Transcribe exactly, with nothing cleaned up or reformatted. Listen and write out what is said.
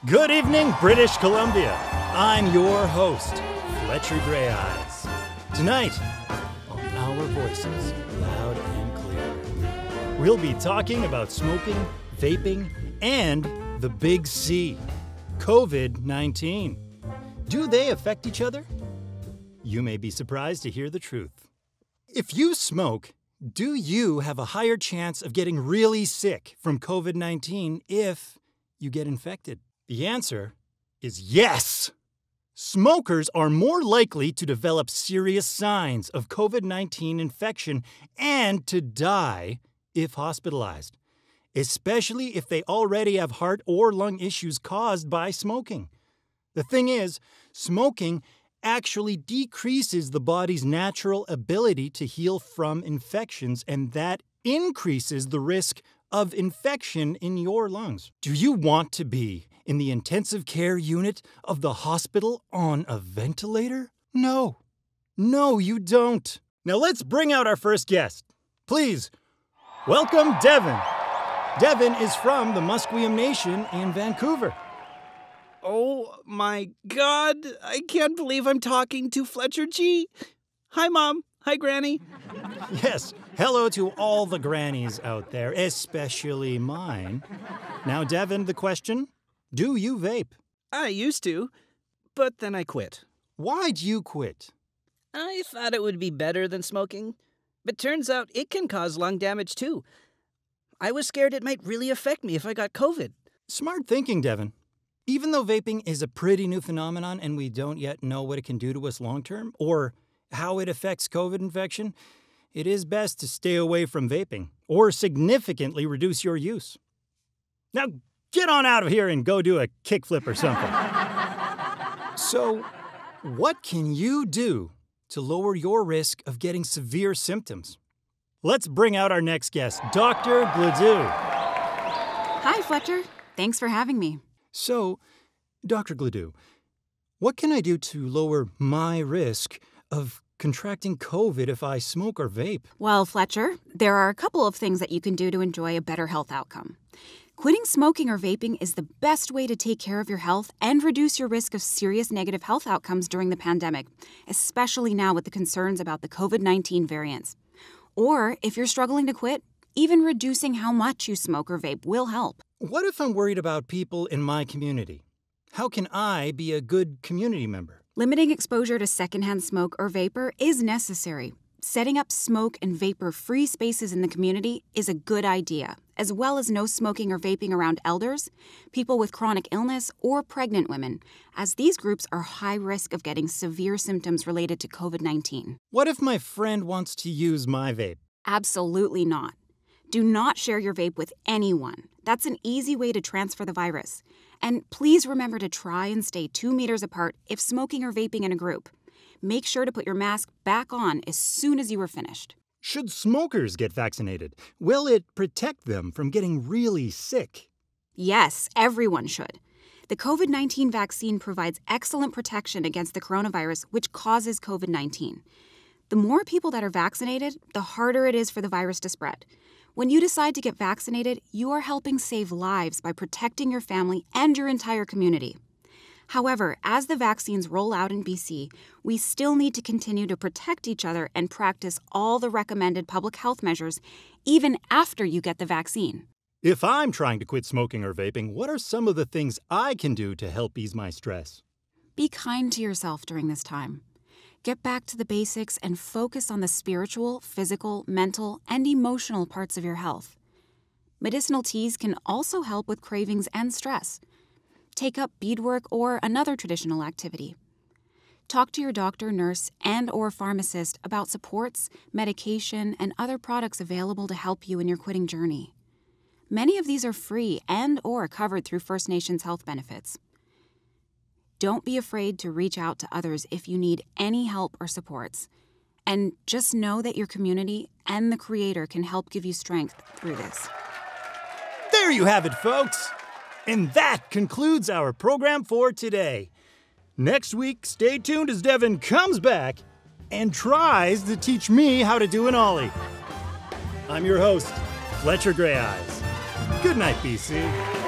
Good evening, British Columbia. I'm your host, Fletcher Grey Eyes. Tonight, on Our Voices, loud and clear, we'll be talking about smoking, vaping, and the big C, COVID nineteen. Do they affect each other? You may be surprised to hear the truth. If you smoke, do you have a higher chance of getting really sick from COVID nineteen if you get infected? The answer is yes! Smokers are more likely to develop serious signs of COVID nineteen infection and to die if hospitalized, especially if they already have heart or lung issues caused by smoking. The thing is, smoking actually decreases the body's natural ability to heal from infections, and that increases the risk of infection in your lungs. Do you want to be in the intensive care unit of the hospital on a ventilator? No. No, you don't. Now let's bring out our first guest. Please, welcome Devin. Devin is from the Musqueam Nation in Vancouver. Oh my God, I can't believe I'm talking to Fletcher G. Hi, Mom. Hi, Granny. Yes, hello to all the grannies out there, especially mine. Now, Devin, the question, do you vape? I used to, but then I quit. Why'd you quit? I thought it would be better than smoking, but turns out it can cause lung damage too. I was scared it might really affect me if I got COVID. Smart thinking, Devin. Even though vaping is a pretty new phenomenon and we don't yet know what it can do to us long-term or how it affects COVID infection, it is best to stay away from vaping or significantly reduce your use. Now, get on out of here and go do a kickflip or something. So, what can you do to lower your risk of getting severe symptoms? Let's bring out our next guest, Doctor Gladue. Hi, Fletcher. Thanks for having me. So, Doctor Gladue, what can I do to lower my risk of contracting COVID if I smoke or vape? Well, Fletcher, there are a couple of things that you can do to enjoy a better health outcome. Quitting smoking or vaping is the best way to take care of your health and reduce your risk of serious negative health outcomes during the pandemic, especially now with the concerns about the COVID nineteen variants. Or, if you're struggling to quit, even reducing how much you smoke or vape will help. What if I'm worried about people in my community? How can I be a good community member? Limiting exposure to secondhand smoke or vapor is necessary. Setting up smoke and vapor-free spaces in the community is a good idea, as well as no smoking or vaping around elders, people with chronic illness, or pregnant women, as these groups are high risk of getting severe symptoms related to COVID nineteen. What if my friend wants to use my vape? Absolutely not. Do not share your vape with anyone. That's an easy way to transfer the virus. And please remember to try and stay two meters apart if smoking or vaping in a group. Make sure to put your mask back on as soon as you are finished. Should smokers get vaccinated? Will it protect them from getting really sick? Yes, everyone should. The COVID nineteen vaccine provides excellent protection against the coronavirus, which causes COVID nineteen. The more people that are vaccinated, the harder it is for the virus to spread. When you decide to get vaccinated, you are helping save lives by protecting your family and your entire community. However, as the vaccines roll out in B C, we still need to continue to protect each other and practice all the recommended public health measures, even after you get the vaccine. If I'm trying to quit smoking or vaping, what are some of the things I can do to help ease my stress? Be kind to yourself during this time. Get back to the basics and focus on the spiritual, physical, mental, and emotional parts of your health. Medicinal teas can also help with cravings and stress. Take up beadwork or another traditional activity. Talk to your doctor, nurse, and or pharmacist about supports, medication, and other products available to help you in your quitting journey. Many of these are free and or covered through First Nations health benefits. Don't be afraid to reach out to others if you need any help or supports. And just know that your community and the Creator can help give you strength through this. There you have it, folks. And that concludes our program for today. Next week, stay tuned as Devin comes back and tries to teach me how to do an ollie. I'm your host, Fletcher Grey Eyes. Good night, B C.